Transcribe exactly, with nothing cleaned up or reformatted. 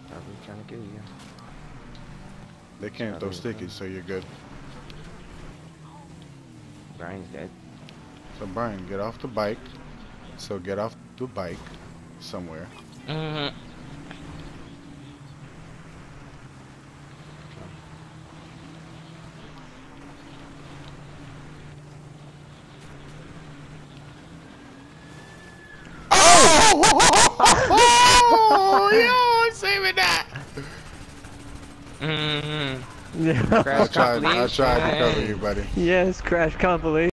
Probably trying to kill you. They can't throw Probably stickies, so you're good. Brian's dead. So Brian, get off the bike. So get off the bike somewhere. Mm-hmm. Oh, yo, saving that. Mm-hmm. Yeah. Crash I tried, I tried to compilation. cover you, buddy. Yes, crash compilation.